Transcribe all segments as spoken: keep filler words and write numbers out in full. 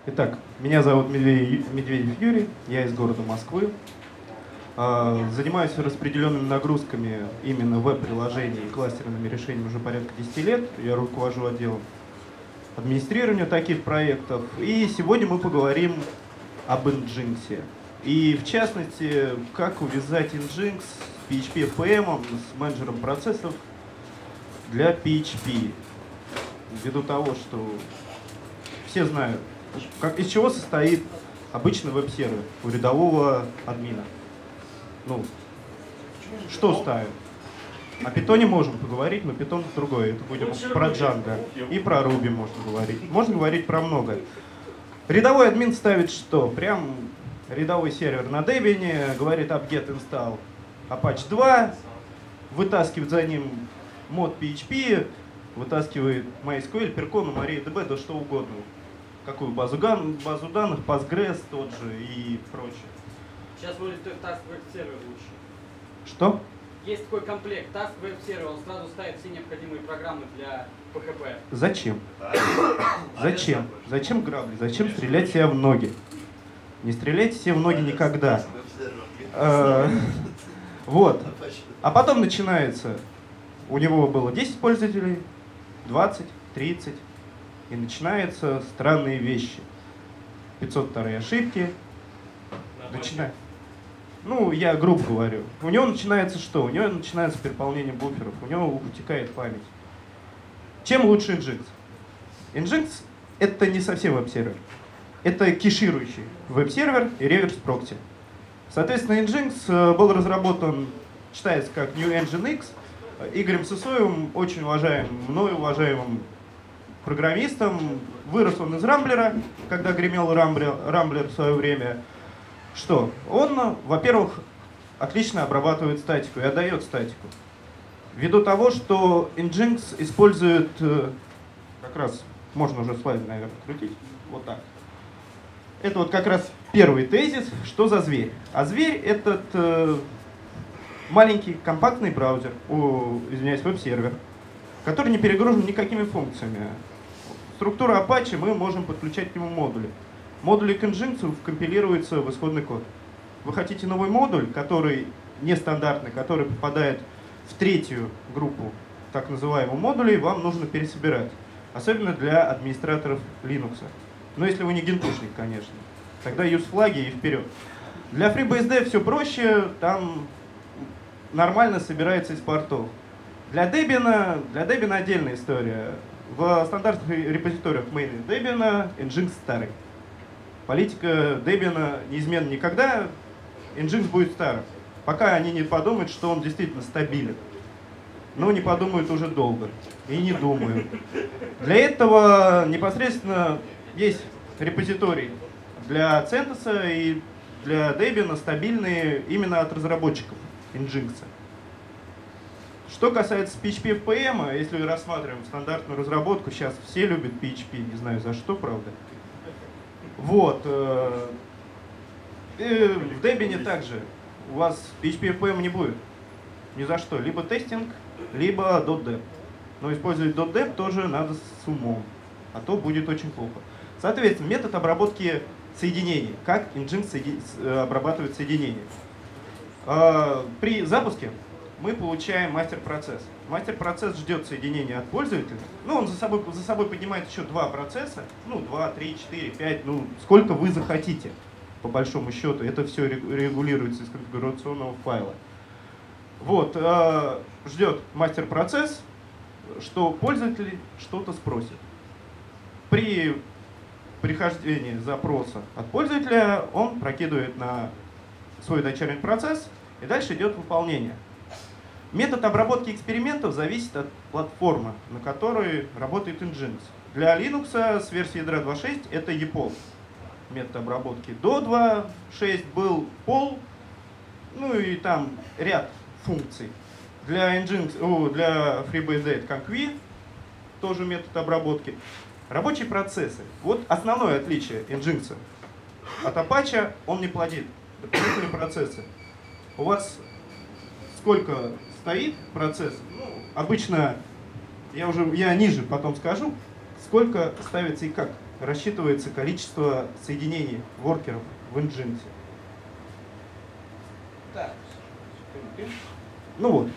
Итак, меня зовут Медведев, Медведев Юрий, я из города Москвы. Занимаюсь распределенными нагрузками именно веб-приложений и кластерными решениями уже порядка десяти лет. Я руковожу отделом администрирования таких проектов. И сегодня мы поговорим об Nginx. И в частности, как увязать Nginx с пи эйч пи эф эм, с менеджером процессов для пи эйч пи. Ввиду того, что все знают, как, из чего состоит обычный веб-сервер у рядового админа. Ну, что ставим? О питоне можем поговорить, но питон другой. Это будем про Django. И про Ruby можно говорить. Можно говорить про многое. Рядовой админ ставит что? Прям рядовой сервер на Debian, говорит apt-get install Apache два, вытаскивает за ним мод пи эйч пи, вытаскивает MySQL, Percona, MariaDB, да что угодно. Какую базу, базу данных, Postgres тот же и прочее. Сейчас вроде Task Web Server лучше. Что? Есть такой комплект Task Web Server, он сразу ставит все необходимые программы для пи эйч пи. Зачем? Зачем? Зачем грабли? Зачем стрелять себе в ноги? Не стреляйте себе в ноги никогда. Вот. А потом начинается. У него было десять пользователей, двадцать, тридцать. И начинаются странные вещи. пятьсот вторые ошибки. Начина... Ну, я грубо говорю. У него начинается что? У него начинается переполнение буферов. У него утекает память. Чем лучше Nginx? Nginx — это не совсем веб-сервер. Это кеширующий веб-сервер и реверс-прокси. Соответственно, Nginx был разработан, считается как New Engine X, Игорем Сысоевым, очень уважаемым, мной уважаемым программистом. Вырос он из Рамблера, когда гремел Рамблер, Рамблер в свое время. Что? Он, во-первых, отлично обрабатывает статику и отдает статику. Ввиду того, что Nginx использует, как раз, можно уже слайд, наверное, крутить, вот так. Это вот как раз первый тезис, что за зверь. А зверь — этот э, маленький компактный браузер, о, извиняюсь, веб-сервер, который не перегружен никакими функциями. Структура Apache, мы можем подключать к нему модули. Модули к Nginx компилируются в исходный код. Вы хотите новый модуль, который нестандартный, который попадает в третью группу так называемых модулей, вам нужно пересобирать. Особенно для администраторов Linux. Но если вы не гентушник, конечно. Тогда use флаги и вперед. Для FreeBSD все проще, там нормально собирается из портов. Для Debian, для Debian отдельная история. В стандартных репозиториях main Debian Nginx старый. Политика Debian неизменна никогда, Nginx будет старым. Пока они не подумают, что он действительно стабилен. Но не подумают уже долго. И не думают. Для этого непосредственно есть репозиторий для CentOS и для Debian стабильные именно от разработчиков Nginx. Что касается пи эйч пи эф эм, если рассматриваем стандартную разработку, сейчас все любят пи эйч пи, не знаю за что, правда. Вот. И в Debian также у вас пи эйч пи эф эм не будет. Ни за что. Либо тестинг, либо .deb. Но использовать .deb тоже надо с умом, а то будет очень плохо. Соответственно, метод обработки соединений. Как Nginx соедин... обрабатывает соединения. При запуске мы получаем мастер-процесс. Мастер-процесс ждет соединения от пользователя. Ну, он за собой, за собой поднимает еще два процесса. Ну, два, три, четыре, пять, ну, сколько вы захотите, по большому счету. Это все регулируется из конфигурационного файла. Вот, э, ждет мастер-процесс, что пользователь что-то спросит. При прихождении запроса от пользователя он прокидывает на свой дочерний процесс, и дальше идет выполнение. Метод обработки экспериментов зависит от платформы, на которой работает Nginx. Для Linux с версии ядра два точка шесть это и пол. Метод обработки до два точка шесть был пол, ну и там ряд функций. Для Nginx, о, для FreeBSD это conquи, тоже метод обработки. Рабочие процессы. Вот основное отличие Nginx от Apache, он не плодит дополнительные процессы. У вас сколько стоит процесс? Ну, обычно, я уже я ниже потом скажу, сколько ставится и как рассчитывается количество соединений воркеров в Nginx. Так. Ну вот.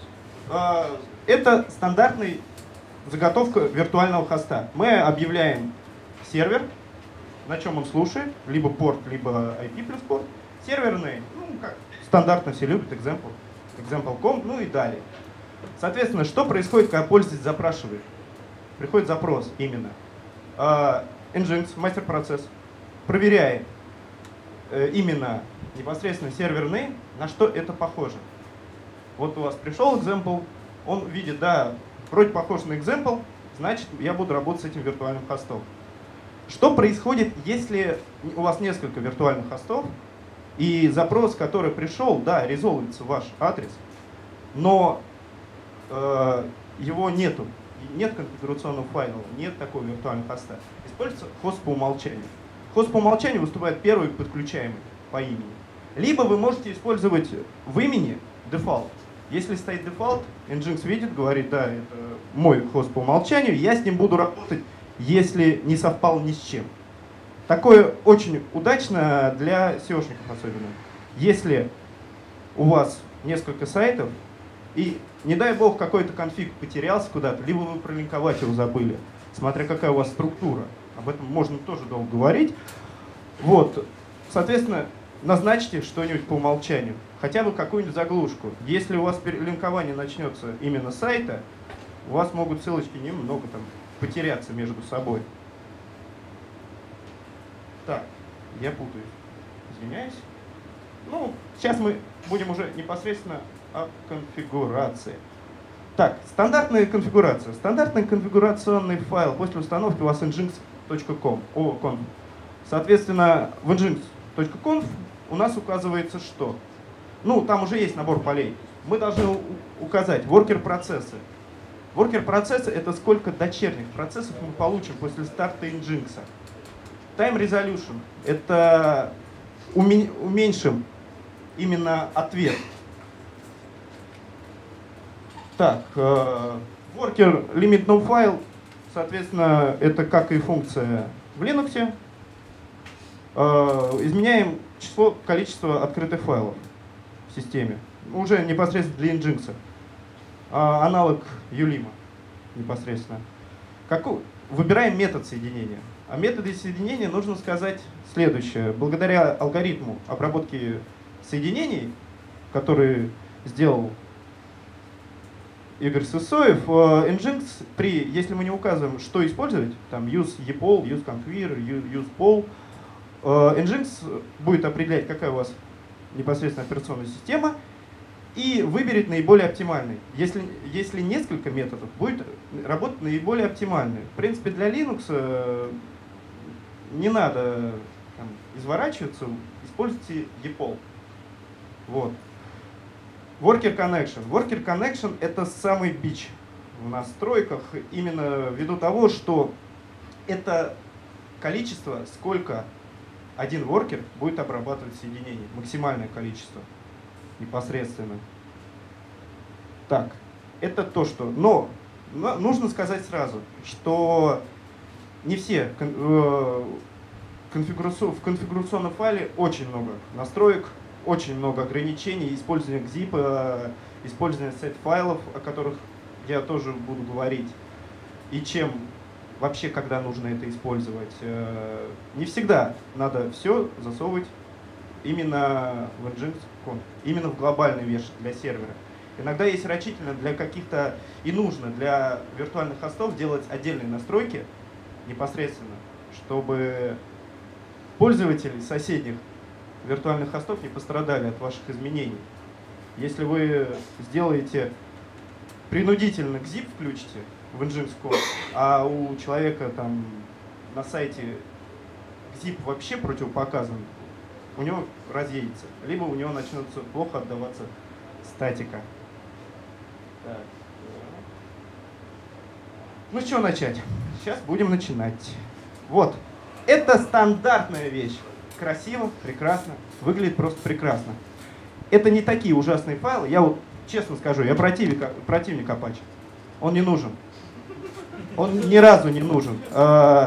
Это стандартный заготовка виртуального хоста. Мы объявляем сервер, на чем он слушает, либо порт, либо ай пи плюс порт. Серверный, ну, как стандартно все любят, example, example точка ком, ну и далее. Соответственно, что происходит, когда пользователь запрашивает? Приходит запрос именно. Nginx, мастер-процесс, проверяет именно непосредственно серверный, на что это похоже. Вот у вас пришел example, он видит, да, вроде похож на example, значит, я буду работать с этим виртуальным хостом. Что происходит, если у вас несколько виртуальных хостов, и запрос, который пришел, да, резолвится ваш адрес, но э, его нету, нет конфигурационного файла, нет такого виртуального хоста. Используется хост по умолчанию. Хост по умолчанию выступает первый подключаемый по имени. Либо вы можете использовать в имени дефолт. Если стоит дефолт, Nginx видит, говорит, да, это мой хост по умолчанию, я с ним буду работать, если не совпал ни с чем. Такое очень удачно для сеошников особенно. Если у вас несколько сайтов, и не дай бог какой-то конфиг потерялся куда-то, либо вы пролинковать его забыли, смотря какая у вас структура, об этом можно тоже долго говорить. Вот, соответственно, назначьте что-нибудь по умолчанию, хотя бы какую-нибудь заглушку. Если у вас линкование начнется именно с сайта, у вас могут ссылочки немного там потеряться между собой. Так, я путаюсь. Извиняюсь. Ну, сейчас мы будем уже непосредственно о конфигурации. Так, стандартная конфигурация. Стандартный конфигурационный файл после установки у вас nginx точка ком. О, conf. Соответственно, в nginx точка конф у нас указывается что? Ну, там уже есть набор полей. Мы должны указать воркер-процессы. Воркер-процессы — это сколько дочерних процессов мы получим после старта Nginx. Time resolution — это уменьшим именно ответ. Так, worker limit no file, соответственно, это как и функция в Linux. Изменяем число, количество открытых файлов в системе, уже непосредственно для Nginx. Аналог юлима непосредственно. Какой? Выбираем метод соединения. О методе соединения нужно сказать следующее. Благодаря алгоритму обработки соединений, который сделал Игорь Сысоев, Nginx, при, если мы не указываем, что использовать, там use epol, use conquer, use pol, Nginx будет определять, какая у вас непосредственно операционная система, и выберет наиболее оптимальный. Если, если несколько методов, будет работать наиболее оптимальный. В принципе, для Linux э, не надо там изворачиваться, используйте epol. Вот. Worker connection. Worker connection — это самый бич в настройках, именно ввиду того, что это количество, сколько один воркер будет обрабатывать соединение, максимальное количество. Непосредственно. Так, это то, что... Но нужно сказать сразу, что не все в конфигурационном файле очень много настроек, очень много ограничений, использование gzip, использование set-файлов, о которых я тоже буду говорить, и чем вообще, когда нужно это использовать. Не всегда надо все засовывать именно в Nginx, именно в глобальный веш для сервера. Иногда есть рачительно для каких-то и нужно для виртуальных хостов делать отдельные настройки непосредственно, чтобы пользователи соседних виртуальных хостов не пострадали от ваших изменений. Если вы сделаете принудительно gzip включите в Nginx, а у человека там на сайте gzip вообще противопоказан, у него разъедется, либо у него начнется плохо отдаваться статика. Так. Ну, с чего начать? Сейчас будем начинать. Вот. Это стандартная вещь. Красиво, прекрасно, выглядит просто прекрасно. Это не такие ужасные файлы. Я вот честно скажу, я противник, противник Apache. Он не нужен. Он ни разу не нужен.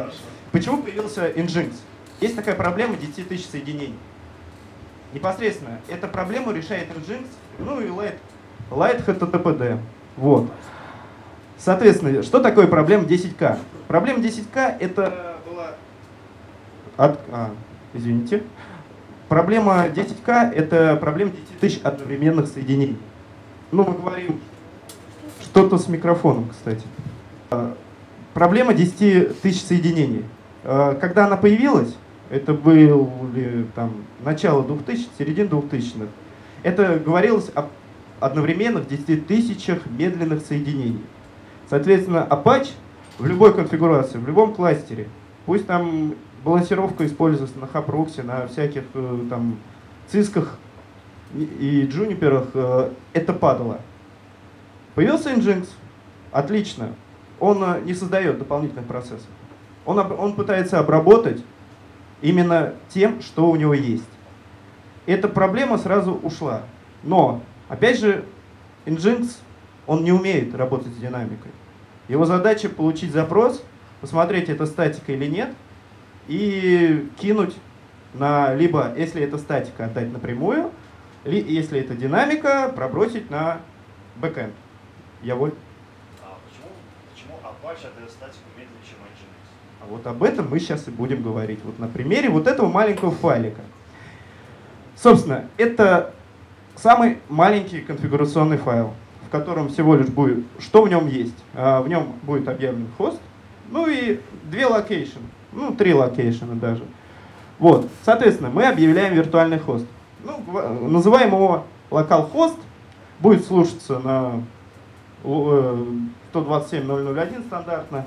Почему появился Nginx? Есть такая проблема десять тысяч соединений. Непосредственно эту проблему решает Nginx, ну и Light, Light эйч ти ти пи ди. Вот. Соответственно, что такое проблема десять ка? Проблема десять ка это была... От... А, извините. Проблема десять ка это проблема десять тысяч одновременных соединений. Ну, мы говорим что-то с микрофоном, кстати. Проблема десять тысяч соединений. Когда она появилась, это были там, начало двухтысячных, середина двухтысячных, это говорилось об одновременных десяти тысячах медленных соединений. Соответственно, Apache в любой конфигурации, в любом кластере, пусть там балансировка используется на хапрокси, на всяких там цисках и джуниперах, это падало. Появился Nginx, отлично. Он не создает дополнительных процессов. Он, он пытается обработать именно тем, что у него есть. Эта проблема сразу ушла. Но, опять же, Nginx, он не умеет работать с динамикой. Его задача получить запрос, посмотреть, это статика или нет, и кинуть на, либо, если это статика, отдать напрямую, ли, если это динамика, пробросить на бэкэнд. Я воль. А почему, почему Apache отдает статику медленнее, чем Nginx? А вот об этом мы сейчас и будем говорить. Вот на примере вот этого маленького файлика. Собственно, это самый маленький конфигурационный файл, в котором всего лишь будет, что в нем есть. В нем будет объявлен хост, ну и две локейшн, ну три локейшена даже. Вот, соответственно, мы объявляем виртуальный хост. Ну, называем его localhost, будет слушаться на сто двадцать семь точка ноль ноль один стандартно.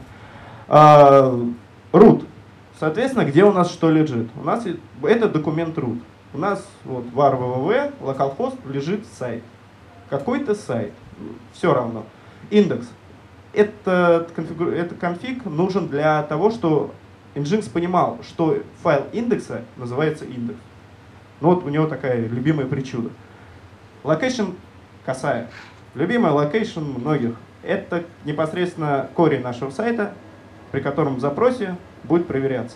Root. Соответственно, где у нас что лежит? У нас это документ root. У нас вот var www, localhost лежит сайт. Какой-то сайт. Все равно. Индекс. Этот конфиг, этот конфиг нужен для того, что Nginx понимал, что файл индекса называется индекс. Ну вот у него такая любимая причуда. Location косая. Любимая локейшн многих. Это непосредственно корень нашего сайта, при котором в запросе будет проверяться.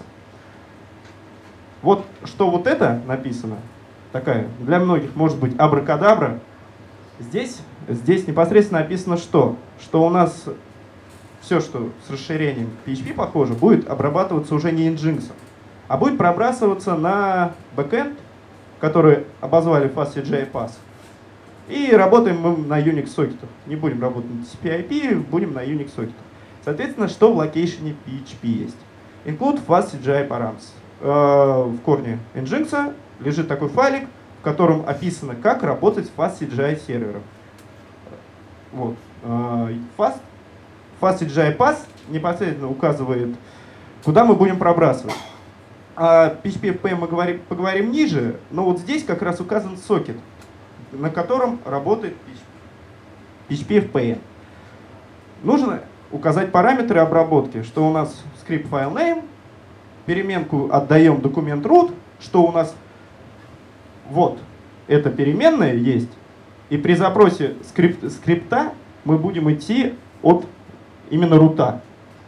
Вот что вот это написано, такая, для многих может быть абракадабра. Здесь, здесь непосредственно написано что? Что у нас все, что с расширением пи эйч пи похоже, будет обрабатываться уже не Nginx, а будет пробрасываться на бэкэнд, который обозвали fastcgi pass. И работаем мы на Unix сокетах. Не будем работать на ти си пи ай пи, будем на Unix сокетах. Соответственно, что в локейшене пи эйч пи есть? Include fastcgi params. В корне Nginx лежит такой файлик, в котором описано, как работать с fastcgi сервером. Вот. Fast, fastcgi pass непосредственно указывает, куда мы будем пробрасывать. О пи эйч пи эф пи мы говорим, поговорим ниже, но вот здесь как раз указан сокет, на котором работает пи эйч пи эф пи. Нужно указать параметры обработки, что у нас script file name, переменку отдаем документ root, что у нас вот эта переменная есть, и при запросе скрипт, скрипта мы будем идти от именно рута.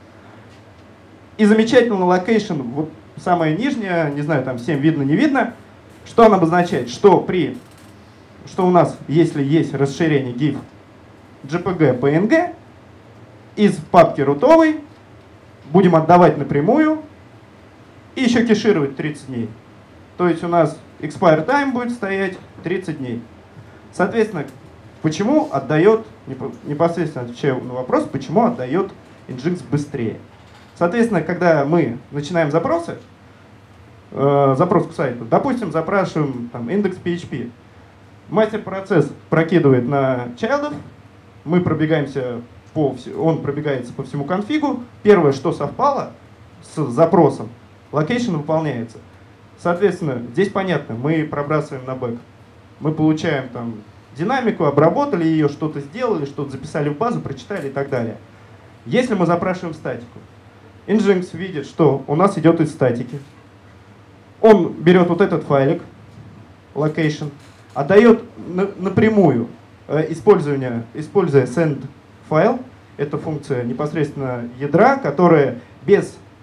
И замечательно location, вот самая нижняя, не знаю, там всем видно, не видно, что она обозначает, что при что у нас, если есть расширение gif jpg png, из папки рутовой будем отдавать напрямую и еще кешировать тридцать дней. То есть у нас expire time будет стоять тридцать дней. Соответственно, почему отдает, непосредственно отвечаю на вопрос, почему отдает Nginx быстрее. Соответственно, когда мы начинаем запросы, э, запрос к сайту, допустим, запрашиваем там, индекс пи эйч пи, мастер-процесс прокидывает на чайлдов, мы пробегаемся по, он пробегается по всему конфигу, первое, что совпало с запросом, локейшн выполняется. Соответственно, здесь понятно, мы пробрасываем на бэк. Мы получаем там динамику, обработали ее, что-то сделали, что-то записали в базу, прочитали и так далее. Если мы запрашиваем статику, Nginx видит, что у нас идет из статики. Он берет вот этот файлик, location, отдает напрямую, используя, используя send файл, это функция непосредственно ядра, которая без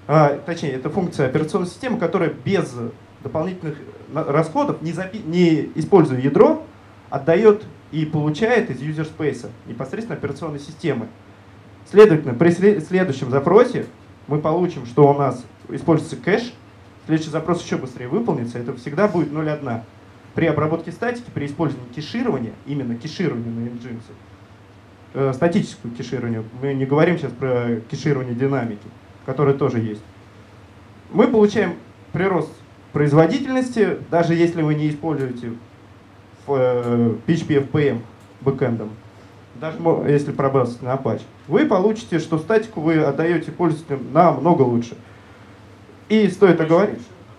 а, точнее, это функция операционной системы, которая без дополнительных расходов, не, запи не используя ядро, отдает и получает из user space непосредственно операционной системы. Следовательно, при следующем запросе мы получим, что у нас используется кэш. Следующий запрос еще быстрее выполнится. Это всегда будет ноль точка один. При обработке статики, при использовании кеширования, именно кеширования на Nginx, э, статическое кеширование, мы не говорим сейчас про кеширование динамики, которое тоже есть, мы получаем прирост производительности, даже если вы не используете э, пи эйч пи эф пи эм бэкэндом, даже если пробраться на Apache, вы получите, что статику вы отдаете пользователям намного лучше. И стоит оговорить.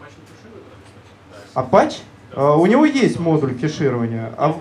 Apache? Uh, у него есть модуль кеширования. А,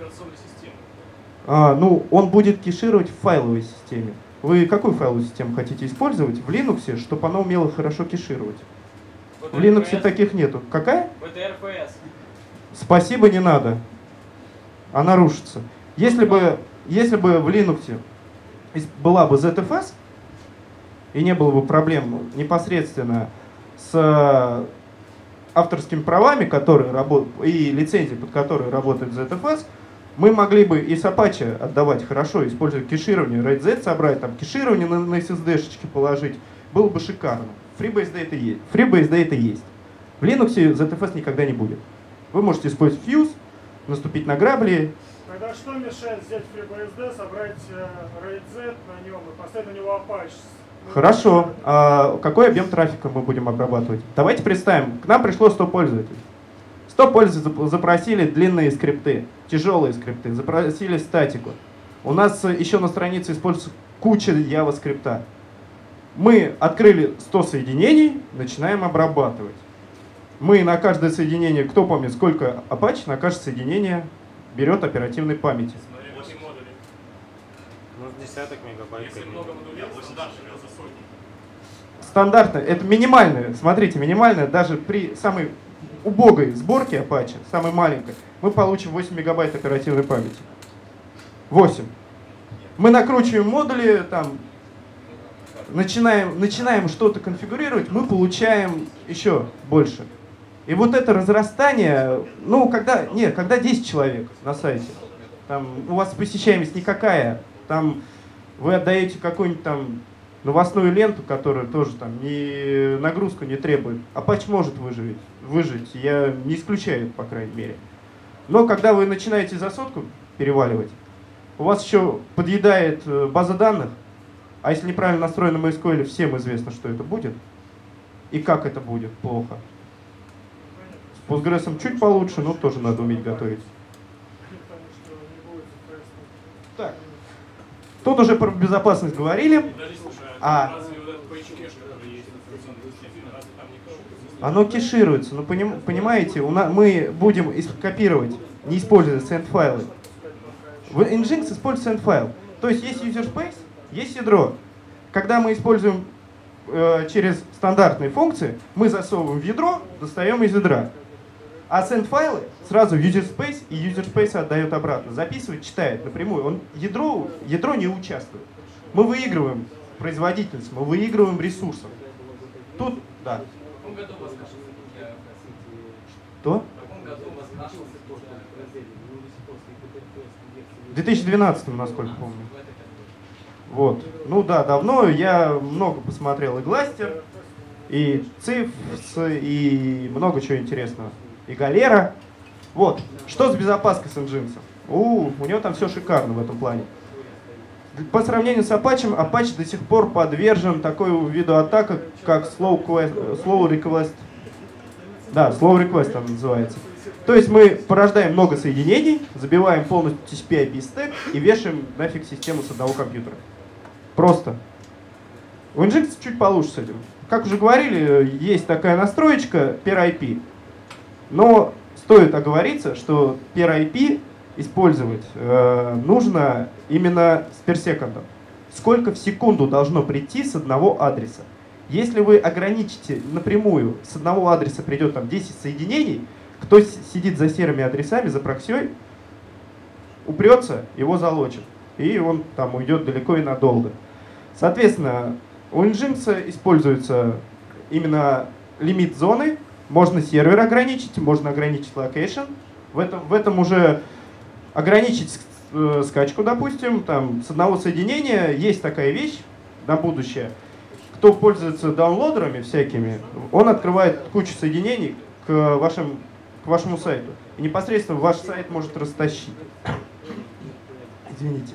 а, ну, он будет кешировать в файловой системе. Вы какую файловую систему хотите использовать? В Linux, чтобы она умела хорошо кешировать. В Linux таких нету. Какая? ви ти эр эф эс. Спасибо, не надо. Она рушится. Если бы, если бы в Linux была бы зет эф эс, и не было бы проблем непосредственно с авторскими правами, которые работают, и лицензии, под которые работает зет эф эс, мы могли бы и с Apache отдавать хорошо, используя кеширование, RAID-Z собрать, там кеширование на, на эс эс ди-шечки положить, было бы шикарно. FreeBSD это есть. FreeBSD это есть. В Linux зет эф эс никогда не будет. Вы можете использовать Fuse, наступить на грабли. Тогда что мешает взять FreeBSD, собрать RAID-Z на нем и поставить на него Apache? Хорошо. А какой объем трафика мы будем обрабатывать? Давайте представим, к нам пришло сто пользователей. сто пользователей запросили длинные скрипты, тяжелые скрипты, запросили статику. У нас еще на странице используется куча JavaScript. Мы открыли сто соединений, начинаем обрабатывать. Мы на каждое соединение, кто помнит, сколько Apache, на каждое соединение берет оперативной памяти. Десяток мегабайт. Если много модулей, то стандарт живет за сотни. Стандартно, это минимальное, смотрите, минимальное, даже при самой убогой сборке Apache, самой маленькой, мы получим восемь мегабайт оперативной памяти. восемь. Мы накручиваем модули, там, начинаем, начинаем что-то конфигурировать, мы получаем еще больше. И вот это разрастание, ну, когда, нет, когда десять человек на сайте, там, у вас посещаемость никакая, там вы отдаете какую-нибудь там новостную ленту, которая тоже там не, нагрузку не требует. Apache может выжить, выжить, я не исключаю, по крайней мере. Но когда вы начинаете за сотку переваливать, у вас еще подъедает база данных, а если неправильно настроено эм эс ку эль, всем известно, что это будет. И как это будет, плохо. С Postgres чуть получше, но тоже надо уметь готовить. Так. Тут уже про безопасность говорили. А оно кешируется. Ну, поним, понимаете, у нас, мы будем копировать, не используя send-файлы. В Nginx используется send-файл. То есть есть user space, есть ядро. Когда мы используем э, через стандартные функции, мы засовываем в ядро, достаем из ядра. А send-файлы сразу в user space, и user space отдает обратно. Записывает, читает напрямую. Он, ядро, ядро не участвует. Мы выигрываем производительность, мы выигрываем ресурсов. Тут, да. В каком году у вас кашался? Что? В каком году у вас кашался? В две тысячи двенадцатом, насколько помню. Вот. Ну да, давно. Я много посмотрел и Гластер, и Цифс, и много чего интересного. И Галера. Вот. Что с безопаской с Nginx? У, у него там все шикарно в этом плане. По сравнению с Apache, Apache до сих пор подвержен такой виду атаки, как slow, quest, slow request. Да, slow request он называется. То есть мы порождаем много соединений, забиваем полностью ти си пи ай пи стек и вешаем нафиг систему с одного компьютера. Просто. У Nginx чуть получше с этим. Как уже говорили, есть такая настроечка пир ай пи. Но стоит оговориться, что пир ай пи использовать э, нужно именно с персекондом. Сколько в секунду должно прийти с одного адреса. Если вы ограничите напрямую, с одного адреса придет там десять соединений, кто сидит за серыми адресами, за проксей, упрется, его залочит. И он там уйдет далеко и надолго. Соответственно, у Nginx используется именно лимит зоны, можно сервер ограничить, можно ограничить локейшн. В этом, в этом уже ограничить э, скачку, допустим, там, с одного соединения. Есть такая вещь на будущее. Кто пользуется даунлодерами всякими, он открывает кучу соединений к, вашим, к вашему сайту. И непосредственно ваш сайт может растащить. Извините.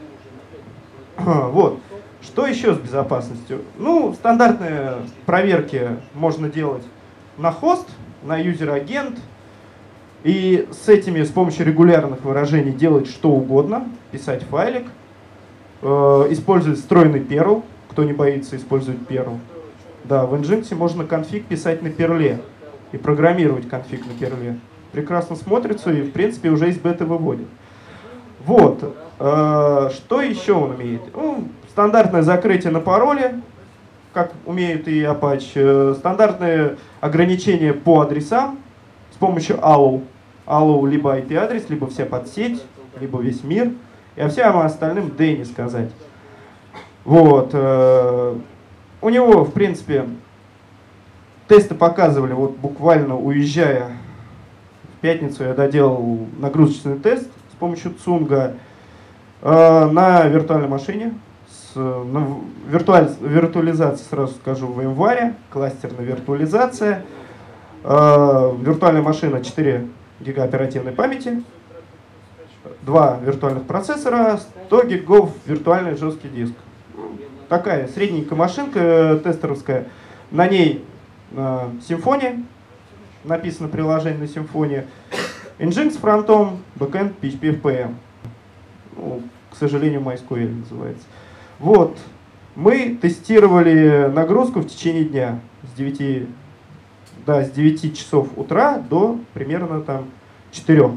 Вот. Что еще с безопасностью? Ну, стандартные проверки можно делать на хост, на юзер-агент. И с этими, с помощью регулярных выражений делать что угодно. Писать файлик. Э, использовать встроенный перл. Кто не боится использовать перл. Да, в Nginx можно конфиг писать на перле. И программировать конфиг на перле. Прекрасно смотрится и, в принципе, уже из беты выводит. Вот. Э, что еще он умеет? Ну, стандартное закрытие на пароле, как умеют и Apache. Стандартные ограничения по адресам с помощью allow. Allow либо ай пи-адрес, либо вся подсеть, либо весь мир. И о всем остальным да и не сказать. Вот. У него, в принципе, тесты показывали, вот буквально уезжая в пятницу, я доделал нагрузочный тест с помощью Цунга на виртуальной машине. С, на виртуаль, виртуализация, сразу скажу, в VMware, кластерная виртуализация, э, виртуальная машина четыре гига оперативной памяти, два виртуальных процессора, сто гигов виртуальный жесткий диск. Такая средненькая машинка тестеровская, на ней э, Symfony, написано приложение на Symfony, Nginx с фронтом, бэкэнд пи эйч пи эф пи эм. Ну, к сожалению, MySQL называется. Вот, мы тестировали нагрузку в течение дня с девяти, да, с девяти часов утра до примерно там четырёх.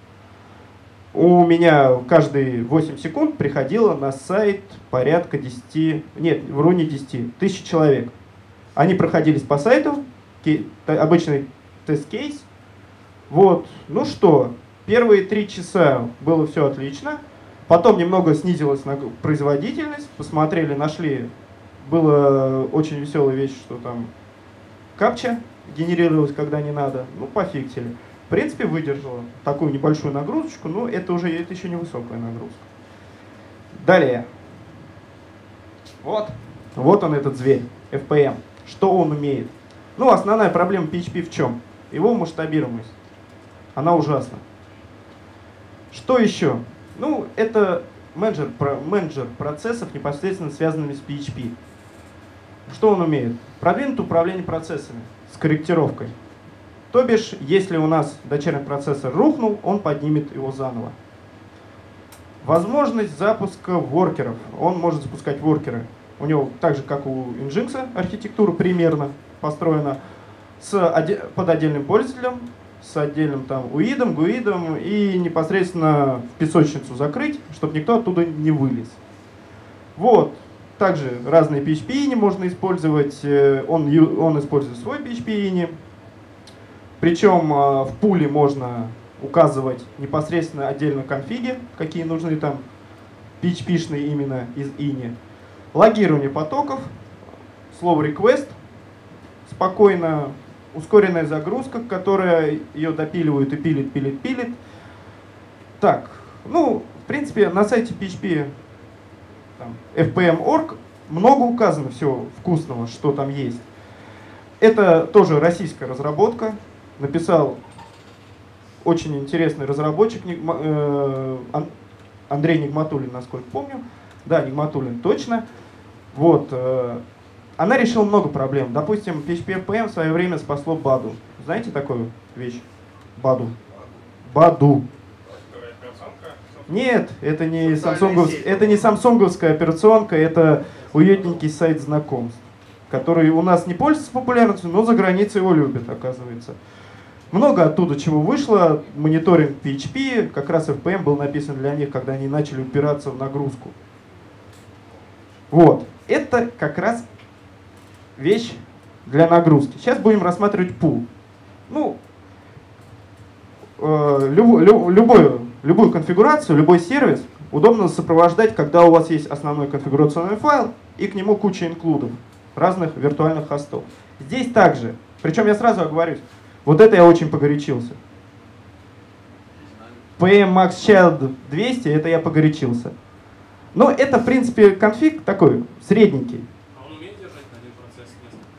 У меня каждые восемь секунд приходило на сайт порядка десяти, нет, вру не десяти, тысяч человек. Они проходились по сайту, обычный тест-кейс. Вот, ну что, первые три часа было все отлично. Потом немного снизилась производительность, посмотрели, нашли, была очень веселая вещь, что там капча генерировалась, когда не надо, ну пофиксили. В принципе, выдержала такую небольшую нагрузочку, но это уже это еще не высокая нагрузка. Далее. Вот. Вот он, этот зверь, эф пи эм. Что он умеет? Ну, основная проблема пи эйч пи в чем? Его масштабируемость. Она ужасна. Что еще? Ну, это менеджер, менеджер процессов, непосредственно связанными с пи эйч пи. Что он умеет? Продвинутое управление процессами с корректировкой. То бишь, если у нас дочерний процессор рухнул, он поднимет его заново. Возможность запуска воркеров. Он может запускать воркеры. У него так же, как у Nginx, архитектура примерно построена с, под отдельным пользователем, с отдельным там уидом, гуидом и непосредственно в песочницу закрыть, чтобы никто оттуда не вылез. Вот. Также разные пи эйч пи-ини можно использовать. Он, он использует свой пи эйч пи-ини. Причем в пуле можно указывать непосредственно отдельно конфиги, какие нужны там пи эйч пи-шные именно из ини. Логирование потоков, слово request, спокойно. Ускоренная загрузка, которая ее допиливает и пилит, пилит, пилит. Так, ну, в принципе, на сайте пи эйч пи там, эф пи эм точка орг много указано всего вкусного, что там есть. Это тоже российская разработка. Написал очень интересный разработчик Андрей Нигматуллин, насколько помню. Да, Нигматуллин, точно. Вот. Она решила много проблем. Допустим, пи эйч пи эф пи эм в свое время спасло Баду. Знаете такую вещь? Баду. Баду. Нет, это не, самсунгов... это не самсунговская операционка, это уютненький сайт знакомств, который у нас не пользуется популярностью, но за границей его любят, оказывается. Много оттуда чего вышло. Мониторинг пи эйч пи, как раз эф пи эм был написан для них, когда они начали упираться в нагрузку. Вот. Это как раз вещь для нагрузки. Сейчас будем рассматривать пул. Ну, э, люб, люб, любую, любую конфигурацию, любой сервис удобно сопровождать, когда у вас есть основной конфигурационный файл и к нему куча инклюдов. разных виртуальных хостов. Здесь также, причем я сразу оговорюсь, вот это я очень погорячился. пи эм Max Child двести, это я погорячился. Но это, в принципе, конфиг такой, средненький. А он умеет держать на один процесс несколько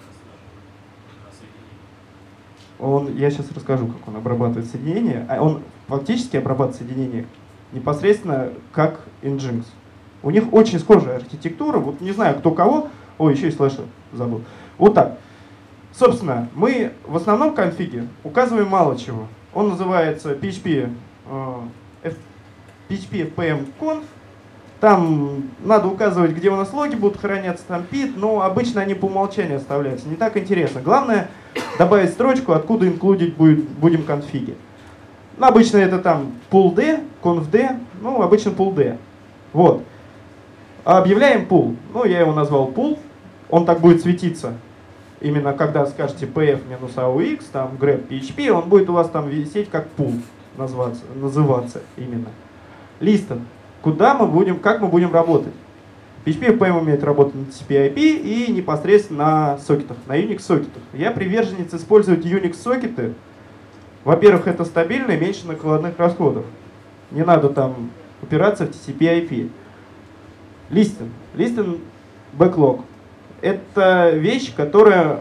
раз соединений? Он, я сейчас расскажу, как он обрабатывает соединения. А он фактически обрабатывает соединения непосредственно как Nginx. У них очень схожая архитектура. Вот не знаю, кто кого. Ой, еще и слэшер забыл. Вот так. Собственно, мы в основном конфиге указываем мало чего. Он называется пи эйч пи, э, пи эйч пи эф пи эм конф. Там надо указывать, где у нас логи будут храняться, там пит, но обычно они по умолчанию оставляются. Не так интересно. Главное добавить строчку, откуда инклюдить будет, будем конфиги. Ну, обычно это там pool.d, conf.d, ну, обычно pool.d. Вот. Объявляем pool. Ну, я его назвал pool. Он так будет светиться. Именно когда скажете pf-aux, там grep пи эйч пи, он будет у вас там висеть как pool назваться, называться именно. Listen. Куда мы будем, как мы будем работать. пи эйч пи эф пи эм умеет работать на ти си пи ай пи и непосредственно на сокетах, на Unix сокетах. Я приверженец использовать Unix сокеты. Во-первых, это стабильно и меньше накладных расходов. Не надо там упираться в ти си пи ай пи. Listen. Listen backlog. Это вещь, которая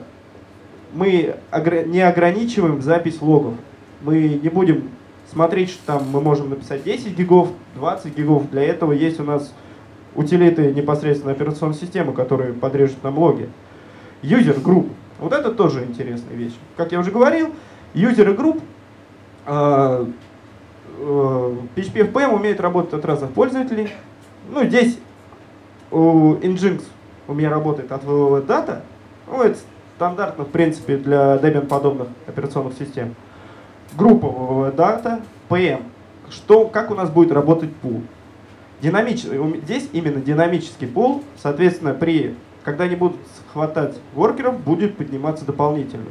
мы не ограничиваем запись логов. Мы не будем смотреть, что там мы можем написать десять гигов, двадцать гигов. Для этого есть у нас утилиты непосредственно операционной системы, которые подрежут нам логи. User group. Вот это тоже интересная вещь. Как я уже говорил, user и group э, э, пи эйч пи эф пи эм умеет работать от разных пользователей. Ну, здесь у Nginx у меня работает от www data. Ну, это стандартно, в принципе, для Debian-подобных операционных систем. Группа www data, пи эм. Что, как у нас будет работать пул? Динамический, здесь именно динамический пул, соответственно, при, когда они будут хватать воркеров, будет подниматься дополнительные.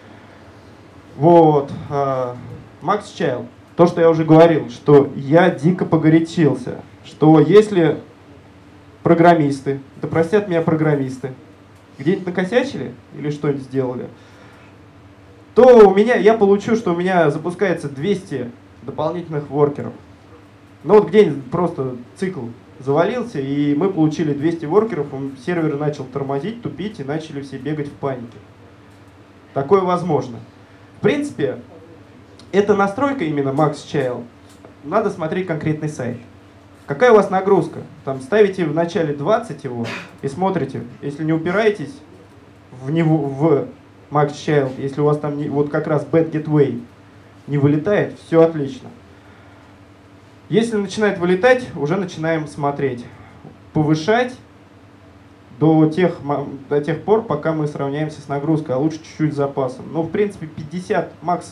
Вот. Max Child. То, что я уже говорил, что я дико погорячился, что если программисты, да простят меня программисты, где-нибудь накосячили или что-нибудь сделали, то у меня, я получу, что у меня запускается двести дополнительных воркеров. Ну вот где-нибудь просто цикл завалился, и мы получили двести воркеров, сервер начал тормозить, тупить, и начали все бегать в панике. Такое возможно. В принципе, эта настройка именно Max Child, надо смотреть конкретный сайт. Какая у вас нагрузка? Там ставите в начале двадцать его и смотрите. Если не упираетесь в него, в Max Child, если у вас там не, вот как раз Bad Gateway не вылетает, все отлично. Если начинает вылетать, уже начинаем смотреть. Повышать до тех, до тех пор, пока мы сравняемся с нагрузкой, а лучше чуть-чуть с запасом. Ну, в принципе, пятьдесят Max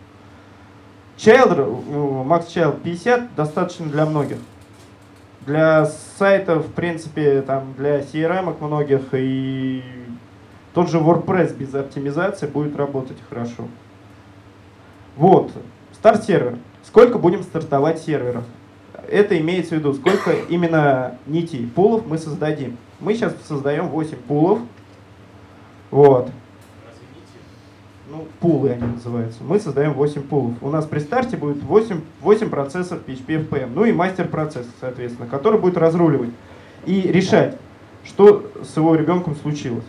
Child, Max Child пятьдесят достаточно для многих. Для сайтов, в принципе, там, для си эр эм многих и тот же WordPress без оптимизации будет работать хорошо. Вот, старт-сервер. Сколько будем стартовать серверов? Это имеется в виду, сколько именно нитей, пулов мы создадим. Мы сейчас создаем восемь пулов. Вот. Ну, пулы они называются. Мы создаем восемь пулов. У нас при старте будет восемь, восемь процессов пи эйч пи эф пи эм. Ну и мастер-процесс, соответственно, который будет разруливать и решать, что с его ребенком случилось.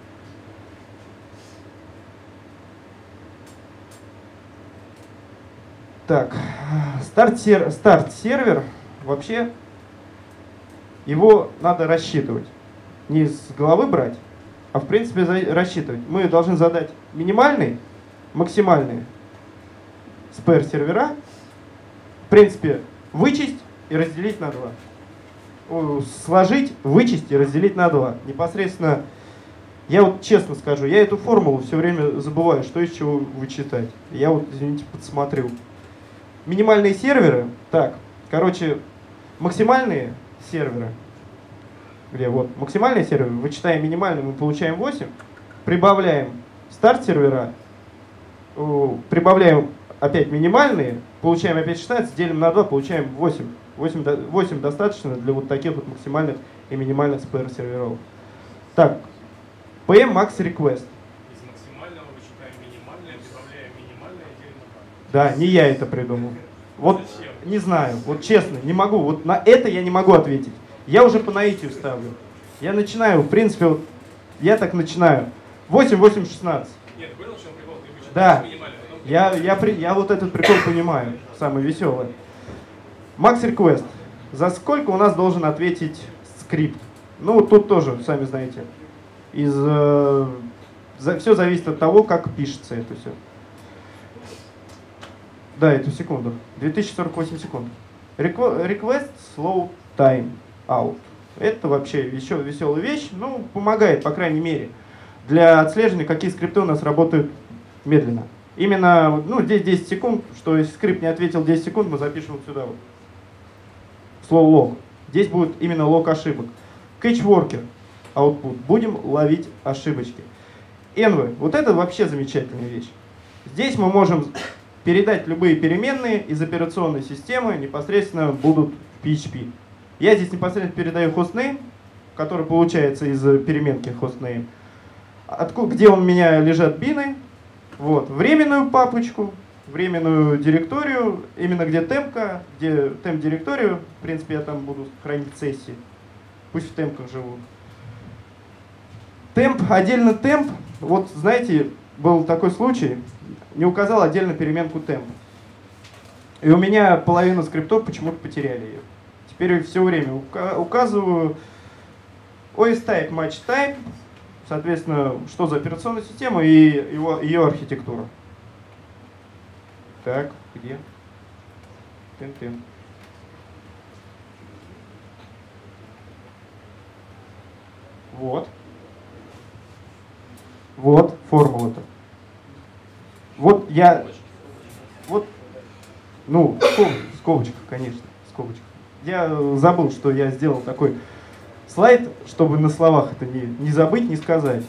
Так, старт-сервер, старт-сервер, вообще его надо рассчитывать. Не с головы брать, а в принципе рассчитывать. Мы должны задать минимальный, максимальный спэр сервера, в принципе, вычесть и разделить на два. Сложить, вычесть и разделить на два. Непосредственно, я вот честно скажу, я эту формулу все время забываю, что из чего вычитать. Я вот, извините, подсмотрю. Минимальные серверы, так, короче, максимальные серверы, где вот максимальный сервер, вычитаем минимальный, мы получаем восемь, прибавляем старт сервера, прибавляем опять минимальные, получаем опять шестнадцать, делим на два, получаем восемь. восемь, восемь достаточно для вот таких вот максимальных и минимальных спэр серверов. Так, пи эм Max Request. Из максимального вычитаем минимальное, добавляем минимальное и делим на пар. Да, не я это придумал. Вот Зачем? не знаю, вот честно, не могу. Вот на это я не могу ответить. Я уже по наитию ставлю. Я начинаю, в принципе, вот я так начинаю. восемь, восемь, шестнадцать. Нет, понял, в чем прикол? Ты вычитаешь Да. минимальное, потом Я, я, при- я вот этот прикол понимаю, самый веселый. Max Request. За сколько у нас должен ответить скрипт? Ну, тут тоже, сами знаете. Из, э, за, все зависит от того, как пишется это все. Да, эту секунду. две тысячи сорок восемь секунд. Requ- Request slow time out. Это вообще еще веселая вещь. Ну, помогает, по крайней мере, для отслеживания, какие скрипты у нас работают медленно. Именно, ну, здесь десять секунд, что если скрипт не ответил десять секунд, мы запишем вот сюда вот. Slow log. Здесь будет именно лог ошибок. Catch worker output. Будем ловить ошибочки. Envy. Вот это вообще замечательная вещь. Здесь мы можем передать любые переменные из операционной системы, непосредственно будут в пи эйч пи. Я здесь непосредственно передаю hostname, который получается из переменки hostname. Откуда, где у меня лежат бины. Вот. Временную папочку, временную директорию, именно где темка, где темп-директорию. В принципе, я там буду хранить сессии. Пусть в темках живут. Темп, отдельно темп. Вот, знаете, был такой случай, не указал отдельно переменку темп. И у меня половина скриптов почему-то потеряли ее. Теперь все время ука- указываю о эс type, match type, соответственно, что за операционная система и его, ее архитектура. Так, где? Тын-тын. Вот. Вот формула-то. Вот я... Вот, ну, скоб, скобочка, конечно, скобочка. Я забыл, что я сделал такой слайд, чтобы на словах это не, не забыть, не сказать.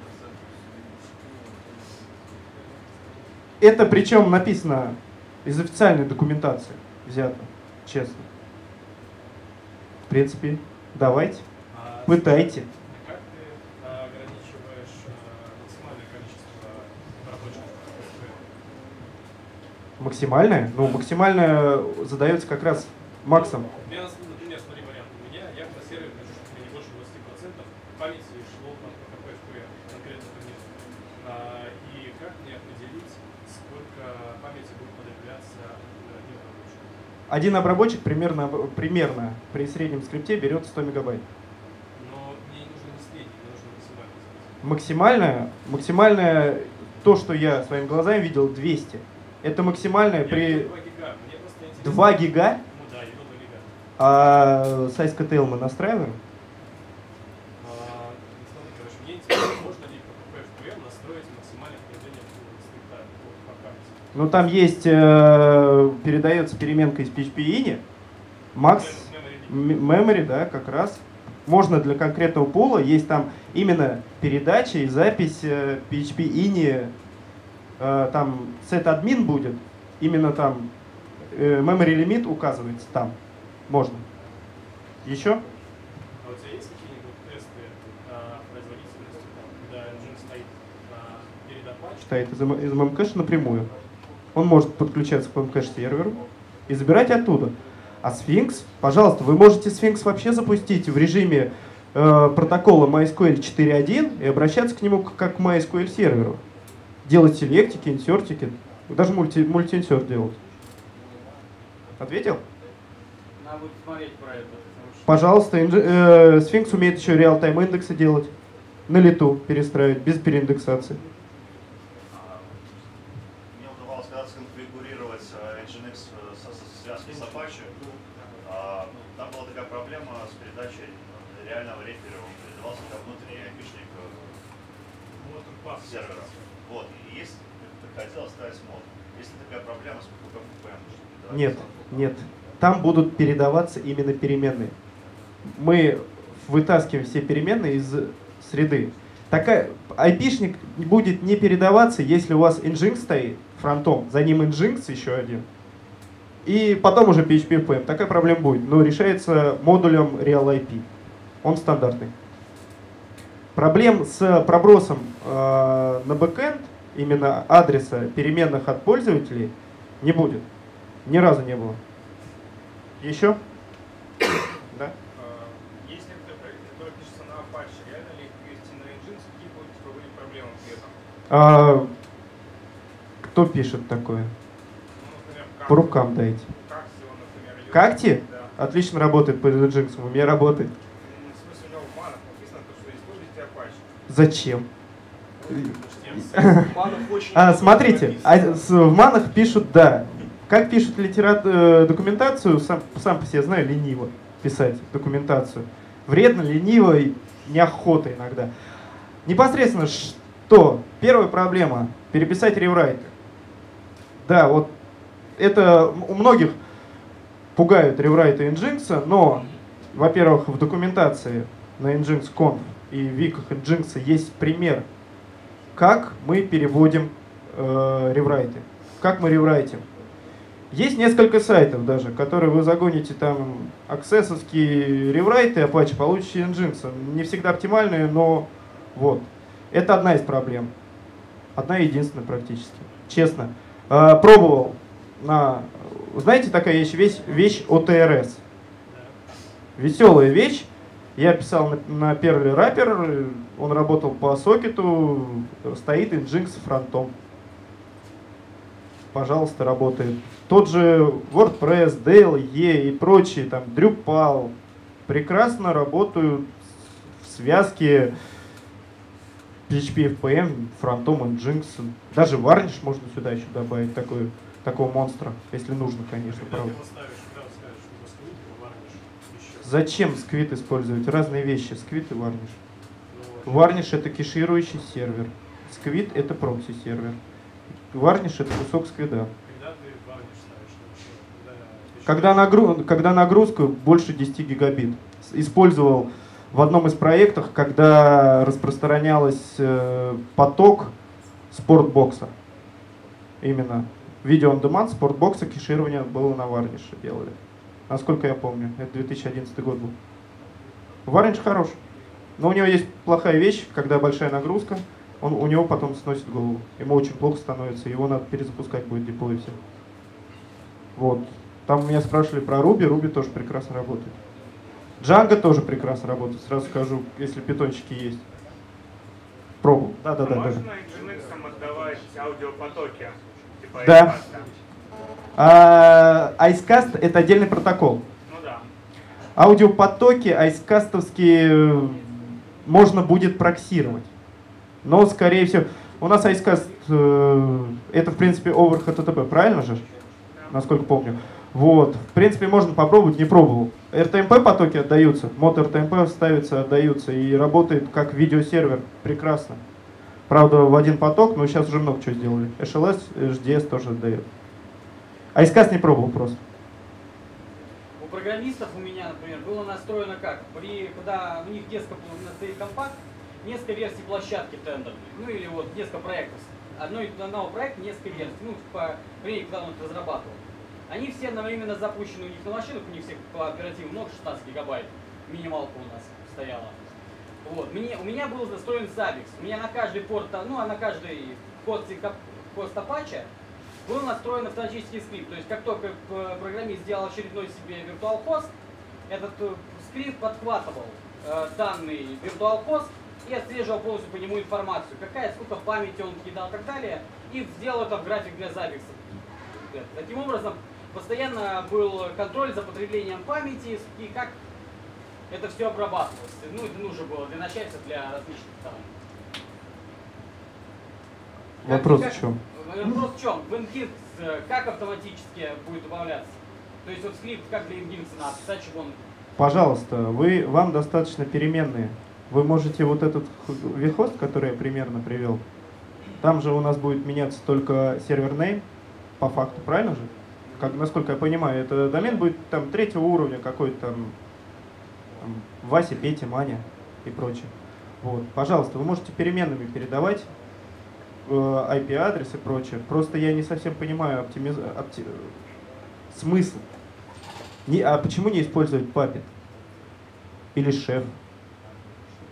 Это причем написано из официальной документации, взято, честно. В принципе, давайте, А пытайте. как ты а, ограничиваешь а, максимальное количество рабочих СП? Максимальное? Ну, максимальное задается как раз максом. У меня, например, смотри вариант. У меня я на сервере хочу, чтобы мне не больше двадцати процентов памяти шло на пи эйч пи эф пи, конкретно по нему. А, и как мне определить, сколько памяти будет потребляться один рабочий? Один обработчик примерно, примерно при среднем скрипте берет сто мегабайт. Но мне не нужно не средний, мне нужно максимально. Максимальное, максимальное, то, что я своими глазами видел, двести. Это максимальное Я при два гига. Мне просто интересно. два гига. Ну да, я два гига. А сайз ка ти эл мы настраиваем. А, смотри, короче, мне интересно, можно ли по пи эйч пи эф пи настроить максимальное потребление скрипта по памяти? Ну там есть, э, передается переменка из пи эйч пи ini, max memory, да, как раз. Можно для конкретного пула, есть там именно передача и запись э, пи эйч пи ini, э, там setAdmin будет, именно там э, memory limit указывается там. Можно. Еще? А у тебя есть какие-нибудь тесты а, производительности, там, когда engine стоит а, перед Apache? Стоит из, эм- из memcache напрямую. Он может подключаться к memcache серверу и забирать оттуда. А Sphinx, пожалуйста, вы можете Sphinx вообще запустить в режиме э, протокола MySQL четыре точка один и обращаться к нему как к MySQL серверу. Делать селектики, инсертики, даже мульти, мульти-инсерт делать. Ответил? Надо будет смотреть про это. потому что- Пожалуйста, инж- э, Sphinx умеет еще реал-тайм индексы делать, на лету перестраивать, без переиндексации. Мне удавалось когда-то сконфигурировать э, Nginx э, со, со связкой с Apache. А, ну, там была такая проблема с передачей э, реального рефера. Он передавался как внутренний айпишник э, Вот он пас. сервера. Вот. И есть, как хотел оставить мод. Есть ли такая проблема с пи эйч пи эф пи? Нет, нет. Там будут передаваться именно переменные. Мы вытаскиваем все переменные из среды. Такая, айпишник будет не передаваться, если у вас Nginx стоит фронтом, за ним Nginx еще один, и потом уже пи эйч пи эф пи. Такая проблема будет, но решается модулем RealIP. Он стандартный. Проблем с пробросом э, на бэкэнд, именно адреса переменных от пользователей, не будет. Ни разу не было. Еще? Да? Есть некоторые проекты, которые пишутся на Apache. Реально ли их перевести на Nginx? Какие будут типа, были проблемы при этом? А, кто пишет такое? Ну, например, По рукам дайте. Какти, он, например, идет. Какти? Да. Отлично работает по Nginx, у меня работает. Ну, в смысле, у него в манах написано, то, что используйте Apache. Зачем? Манов очень А, много смотрите, написано. а, с- в манах пишут «да». Как пишут литера- э, документацию, сам, сам по себе знаю, лениво писать документацию. Вредно, лениво и неохота иногда. Непосредственно что? Первая проблема – переписать реврайты. Да, вот это у многих пугают реврайты Nginx, но, во-первых, в документации на Nginx Conf и в виках Nginx есть пример, как мы переводим э, реврайты, как мы реврайтим. Есть несколько сайтов даже, которые вы загоните там аксессовские реврайты Apache, получите Nginx. Не всегда оптимальные, но вот. Это одна из проблем. Одна единственная практически. Честно. Э, пробовал на... Знаете, такая есть вещь, вещь о тэ эр эс. Веселая вещь. Я писал на, на Perl Wrapper, он работал по сокету, стоит Nginx фронтом. Пожалуйста, работает. Тот же WordPress, ди эл и и прочие, там, Drupal, прекрасно работают в связке пи эйч пи эф пи эм, фронтом Nginx. Даже Varnish можно сюда еще добавить, такой, такого монстра, если нужно, конечно, Когда правда. ты поставишь, когда скажешь, что сквит, варниш еще. Зачем сквит использовать? Разные вещи, сквит и Varnish. Ну, Varnish это кеширующий сервер, сквит это прокси-сервер. Varnish это кусок сквида. когда ты варниш ставишь, ну, что, когда, ты Когда, считаешь, нагру... Когда нагрузка больше десяти гигабит. С- Использовал в одном из проектов, когда распространялась э, поток спортбокса. Именно. Видео on demand спортбокса кеширование было на Varnish делали. Насколько я помню. Это две тысячи одиннадцатый год был. Varnish хорош. Но у него есть плохая вещь, когда большая нагрузка, он, у него потом сносит голову. Ему очень плохо становится, его надо перезапускать будет деплой все. Вот. Там меня спрашивали про Ruby, Ruby тоже прекрасно работает. Django тоже прекрасно работает, сразу скажу, если питончики есть. Пробовал. Да, да, да, да. Можно Nginx отдавать аудиопотоки? Типа Да. Icecast? А, Icecast это отдельный протокол. Ну да. Аудиопотоки айскастовские можно будет проксировать. Но, скорее всего, у нас Icecast э, это, в принципе, over эйч ти ти пи, правильно же? Насколько помню. Вот. В принципе, можно попробовать, не пробовал. эр ти эм пи потоки отдаются, мод эр ти эм пи ставится, отдаются и работает как видеосервер прекрасно. Правда, в один поток, но сейчас уже много чего сделали. эйч эл эс, эйч ди эс тоже отдает. Icecast не пробовал просто. У программистов у меня, например, было настроено как? При, когда у них десктоп стоит компакт, несколько версий площадки тендерной, ну или вот несколько проектов. Одной, одного проекта несколько версий, ну, по времени, когда он это разрабатывал. Они все одновременно запущены у них на машинах, у них всех по оперативу много, шестнадцать гигабайт, минималка у нас стояла. Вот. Мне, у меня был настроен Zabbix. У меня на каждый порт, ну а на каждый хост, хост Apache был настроен автоматический скрипт. То есть как только программист сделал очередной себе виртуал-хост, этот скрипт подхватывал э, данный виртуал-хост и отслеживал полностью по нему информацию, какая, сколько памяти он кидал и так далее, и сделал это в график для Zabbix. Таким образом, постоянно был контроль за потреблением памяти и как это все обрабатывалось. Ну, это нужно было для начальства, для различных сторон. Вопрос как, в чем? Вопрос в чем? В Nginx как автоматически будет добавляться? То есть вот скрипт как для Nginx надо писать, чтобы он... Пожалуйста, вы, вам достаточно переменные. Вы можете вот этот вихост, который я примерно привел, там же у нас будет меняться только сервер name, по факту, правильно же? Как, насколько я понимаю, это домен будет там третьего уровня, какой-то там, там Вася, Петя, Маня и прочее. Вот. Пожалуйста, вы можете переменными передавать э, ай пи-адрес и прочее. Просто я не совсем понимаю оптимиз... опти... смысл. Не, а почему не использовать Puppet? Или Chef?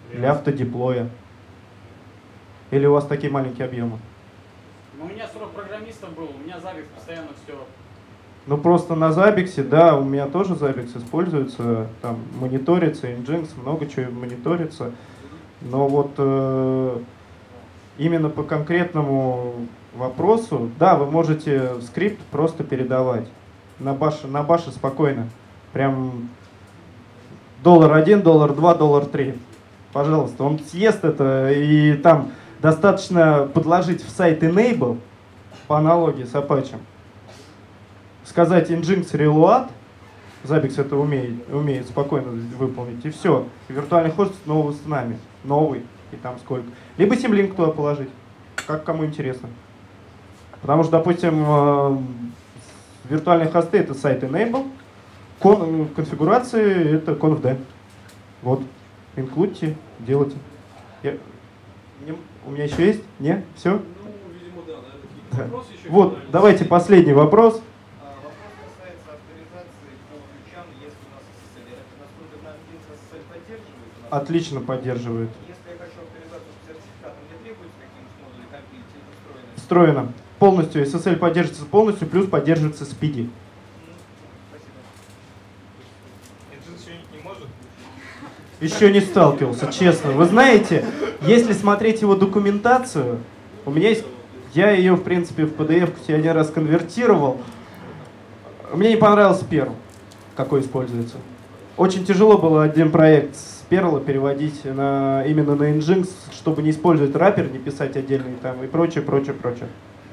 для автодеплоя? Или у вас такие маленькие объемы? Ну, у меня сорок программистов был, у меня Zabbix постоянно все. Ну просто на Zabbix, да, у меня тоже Zabbix используется, там мониторится, Nginx, много чего мониторится. Но вот э, именно по конкретному вопросу, да, вы можете скрипт просто передавать на баше, на баше спокойно. Прям доллар один, доллар два, доллар три. Пожалуйста, он съест это, и там достаточно подложить в сайт enable по аналогии с Apache. Сказать Nginx reload, Zabbix это умеет, умеет спокойно выполнить, и все. Виртуальный хост снова с нами, новый, и там сколько. Либо Symlink туда положить, как кому интересно. Потому что, допустим, виртуальные хосты это сайт enable, кон, конфигурации это confd. Вот, инклюдьте, делайте. Я, не, у меня еще есть? Не? Все? Ну, видимо, да, да, какие-то вопросы еще. Вот, финальные. давайте последний вопрос. А, вопрос касается авторизации по ключам, если у нас эс эс эль. Это насколько нам эс эс эль поддерживает? У нас- Отлично поддерживает. Если я хочу авторизацию с сертификатом, мне требуется какие-нибудь модули компилить или встроенные? Встроено. Полностью. эс эс эль поддерживается полностью, плюс поддерживается спиди. Спасибо. Nginx сегодня не может. Еще не сталкивался, честно. Вы знаете, если смотреть его документацию, у меня есть, я ее, в принципе, в пи ди эф себе один раз конвертировал. Мне не понравился Perl, какой используется. Очень тяжело было один проект с Perl переводить на, именно на Nginx, чтобы не использовать раппер, не писать отдельный там и прочее, прочее, прочее.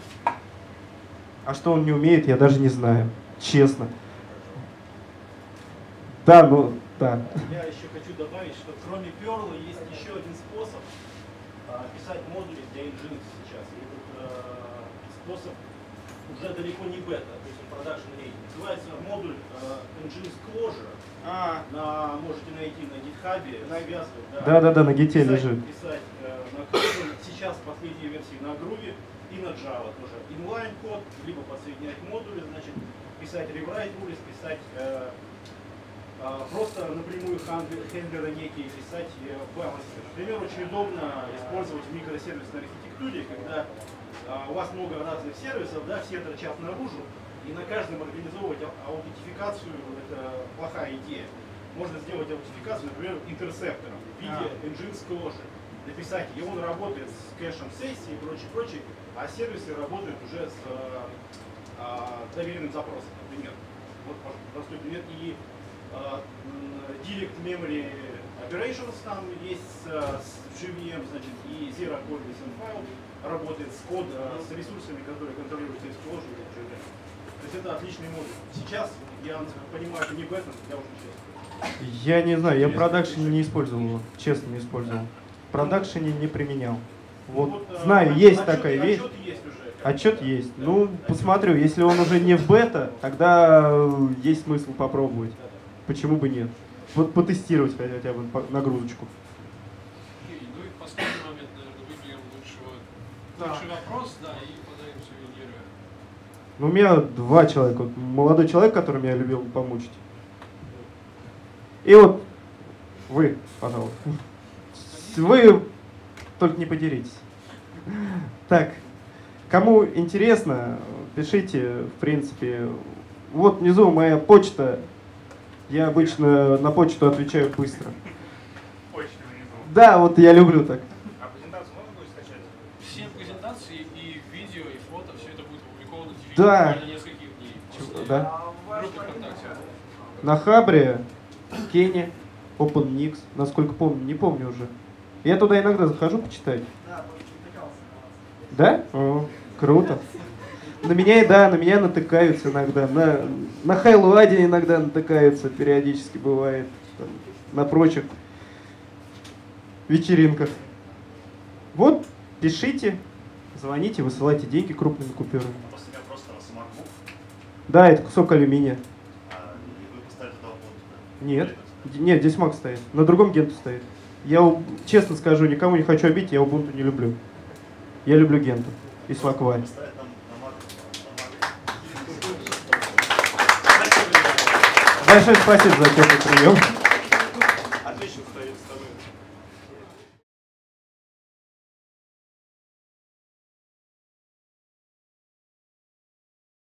А что он не умеет, я даже не знаю, честно. Да, ну, да. Я еще хочу добавить, что кроме Perl есть еще один способ а, писать модули для Nginx сейчас. И этот а, способ уже далеко не бета, то есть он продакшн рейд. Называется модуль а, Nginx Closure. А, На, можете найти на GitHub, навязывать. да, да, да, на гите писать, лежит. Писать э, на Groovy, сейчас в последней версии на Groovy и на Java тоже. Inline код, либо подсоединять модули, значит, писать rewrite rules, писать э, э, просто напрямую хендлеры некие, писать э, балансы. Например, очень удобно использовать в микросервисной архитектуре, когда э, у вас много разных сервисов, да, все торчат наружу, и на каждом организовывать аутентификацию – это плохая идея. Можно сделать аутентификацию, например, интерсептором в виде Nginx Closure. Написать, и он работает с кэшем сессии и прочее, прочее, а сервисы работают уже с а, а, доверенным запросом, например. Вот простой пример. И а, Direct Memory Operations там есть с, с джи ви эм, значит, и Zero Code Listen File работает с код, с ресурсами, которые контролируются из Closure и джи ви эм. То есть это отличный модуль. Сейчас, я понимаю, это не бета, я уже честно. Я не знаю, я в продакшене не использовал его, честно не использовал. В продакшене не применял. Вот, Ну, вот, знаю, а, есть отчет, такая вещь. Отчет есть уже. Отчет есть. Ну, посмотрю, если он уже не в бета, тогда э, есть смысл попробовать. Почему бы нет? Вот потестировать хотя бы по- нагрузочку. Окей, ну и последний момент, наверное, выберем лучшего, лучший вопрос, да, и подаем сувениры. Ну, у меня два человека. Вот молодой человек, которым я любил помучить. И вот вы, пожалуйста. Вы только не поделитесь. Так, кому интересно, пишите, в принципе. Вот внизу моя почта. Я обычно на почту отвечаю быстро. Почта внизу. Да, вот я люблю так. А презентацию можно будет скачать? Все презентации и видео, и фото, все это будет опубликовано в течение Да. буквально нескольких дней. после Да. группы ВКонтакте. На Хабре, Кене, OpenNix, насколько помню, не помню уже. Я туда иногда захожу почитать. Да? О, круто. На меня, да, на меня натыкаются иногда. На, на Хайлуаде иногда натыкаются, периодически бывает. Там, на прочих вечеринках. Вот, пишите, звоните, высылайте деньги крупными купюрами. Просто у меня просто раз MacBook, Да, это кусок алюминия. а, и вы поставили туда Ubuntu. Нет. Нет, здесь Mac стоит. На другом Генту стоит. Я, у- честно скажу, никому не хочу обидеть, я Ubuntu не люблю. Я люблю Генту и Slackware. Поставить там на Mac, на Mac. Большое спасибо за теплый прием. Отлично стоит с тобой.